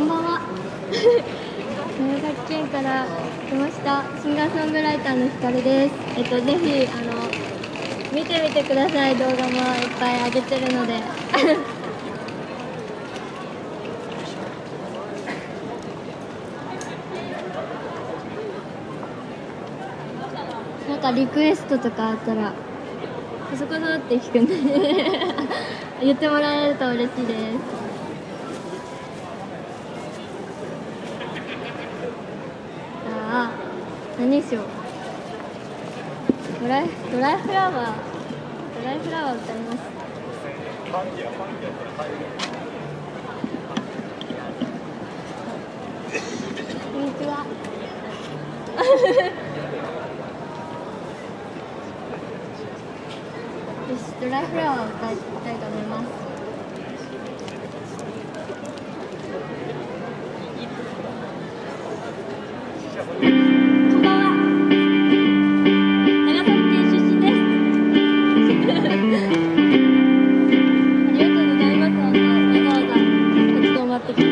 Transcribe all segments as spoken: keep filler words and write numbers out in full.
んばんは。長崎県から来ましたシンガーソングライターのひかるです。えっとぜひあの見てみてください。動画もいっぱい上げてるので。なんかリクエストとかあったらそこぞって聞くんで言ってもらえると嬉しいです。じゃあ何しよう。ドライドライフラワードライフラワー歌います。こんにちは。よし、ドライフラワーを歌いたいと思います。こんばんは。長崎県出身です。ありがとうございます。わざわざ立ち止まってきて。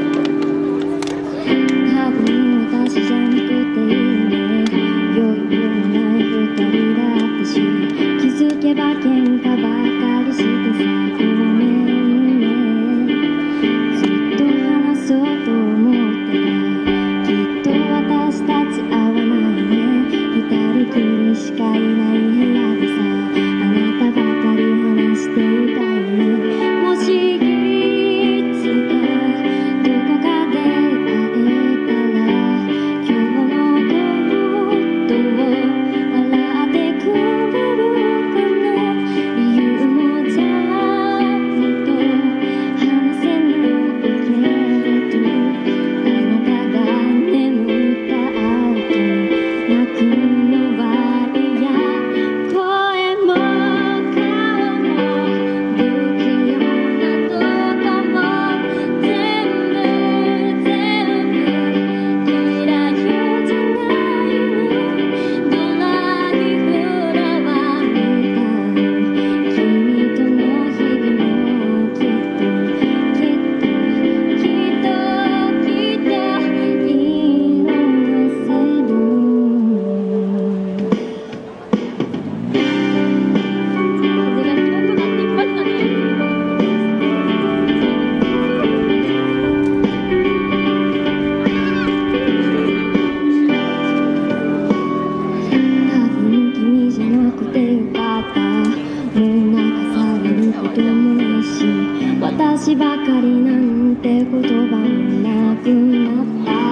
多分私じゃなくていいね。余裕のない二人だったし、気づけば喧嘩ばかりしてさ、ごめんね。ずっと話そうと思ってた。きっと私たち合わないね。二人きりしかいない部屋でさ、あなたばかり話していたよね。もしいつかどこかで会えたら、今日のことを笑ってくれるかな。理由もちゃんと話せないけれど、あなたが眠った後泣くのは嫌。声も顔も不器用なとこも全部全部嫌いじゃないの。ドライフラワーみたい。君との日々もきっときっときっときっと色あせる。風が強くなってきましたね。多分君じゃなくてよかった。もう泣かされることもないし、私ばかりなんて言葉もなくなった。